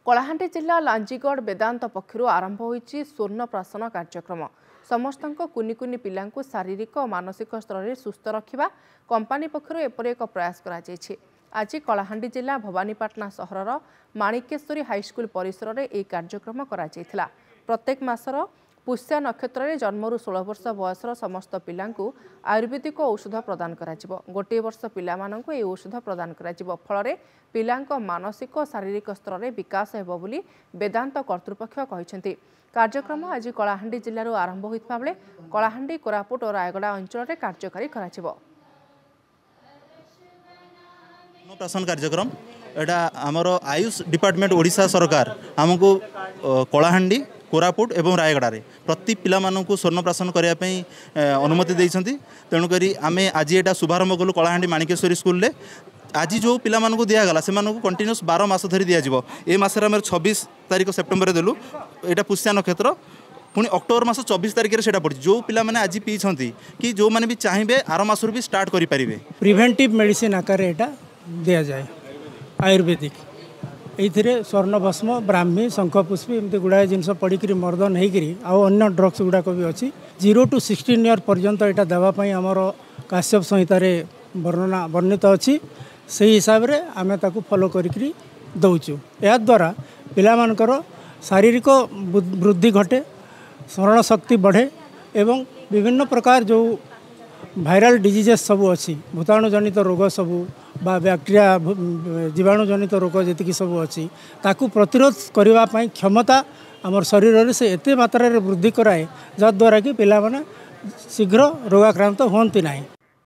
कलाहांडी जिला लांजीगढ़ वेदांत पक्षर आरंभ होईछि स्वर्ण प्राशन कार्यक्रम। समस्त कुनि कुनि पिलांकु शारीरिक और मानसिक स्तर में सुस्थ रखा कंपानी पक्षर एपरि एक प्रयास करा। आज कलाहांडी जिला भवानीपाटना सहरर माणिकेश्वरी हाईस्कूल परिसर में यह कार्यक्रम करा। प्रत्येक मासर पुष्या नक्षत्र में जन्मरू 16 वर्ष बयसर समस्त पिलांकु आयुर्वेदिक औषध प्रदान करा। गोटे वर्ष पिलामानंकु ए औषध प्रदान करा फल पिलांक मानसिक और शारीरिक स्तर में विकास हेबो बोली वेदांत कर्तृपक्ष कहिसेंति। कार्यक्रम आज कलाहांडी जिल्लारू आरंभ होइतबा बेले कलाहांडी कोरापुट और रायगड़ा अंचल में कार्यकारी करा। प्राशन कार्यक्रम एटा आमर आयुष डिपार्टमेंट ओडिशा सरकार आमको कलाहांडी कोरापुट एवं रायगड़ा रे प्रति पिला मानकु स्वर्ण प्राशन करने अनुमति देइछंती। तेणुकरी आमे आज एटा शुभारंभ कलु कलाहांडी माणिकेश्वरी स्कूल रे। आज जो पिला मानकु दिया गला से मानकु कंटिन्यूस 12 मास धरी दिया जिवो। ए मासरे आमे 26 तारिख सेप्टेम्बर देलु एटा पुष्या नक्षत्र पुणी अक्टोबर मास 24 तारिख से पड़ी। जो पिला माने आज पीछंती कि जो माने भी चाहिए आर मासरु भी स्टार्ट करि परिबे। प्रिवेंटिव मेडिसिन आकार एटा दिया जाए आयुर्वेदिक ये स्वर्ण भस्म ब्राह्मी शंखपुष्पी एमती गुड़ाए जिनस पड़ी मर्दन होकर ड्रग्स गुड़ाक भी अच्छी 0 to 16 ईयर पर्यंत यहाँ देवाई आमर काश्यप संहितार वर्णना वर्णित अच्छी से हिसाब से आम ताकू फॉलो करी दौचु। या द्वारा पिलामानकर शारीरिक वृद्धि घटे स्मरण शक्ति बढ़े एवं विभिन्न प्रकार जो भाइराल डिजीजेस सबू अच्छी भूताणु जनित रोग सबू बा बैक्टेरिया जीवाणु जनित रोग जी सबू अच्छी ताकू प्रतिरोध करने क्षमता आमर शरीर से एते मात्रा वृद्धि कराए जद्वारा कि पिला माने शीघ्र रोगाक्रांत होती नहीं।